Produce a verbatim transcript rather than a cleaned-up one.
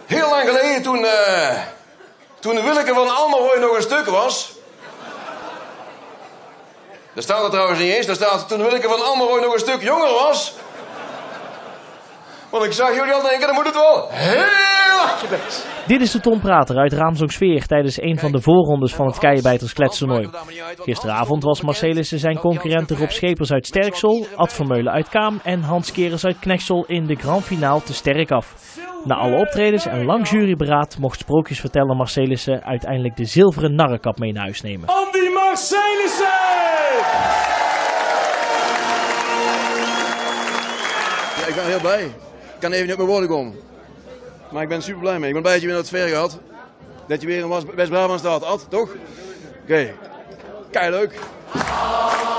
Heel lang geleden, toen, uh, toen Willeke van Almeroy nog een stuk was. Daar staat er trouwens niet eens. Daar staat toen Willeke van Almeroy nog een stuk jonger was. Want ik zag jullie al denken, dan moet het wel heel hard geweest. Dit is de Tom Prater uit Raamsdonksveer tijdens een van de voorrondes van het Keienbijters Kletstoernooi. Gisteravond was Marcelissen zijn concurrenten Rob Schepers uit Sterksel, Ad Vermeulen uit Kaam en Hans Kerens uit Knechtsel in de Grand Finale te sterk af. Na alle optredens en lang juryberaad mocht sprookjesverteller Marcelissen uiteindelijk de zilveren narrenkap mee naar huis nemen. Andy Marcelissen! Ja, ik ben heel blij. Ik kan even niet op mijn woorden komen. Maar ik ben super blij mee. Ik ben blij dat je weer naar het sfeer gehad. Dat je weer in West-Brabant staat, Ad, toch? Oké. Okay. Kei leuk.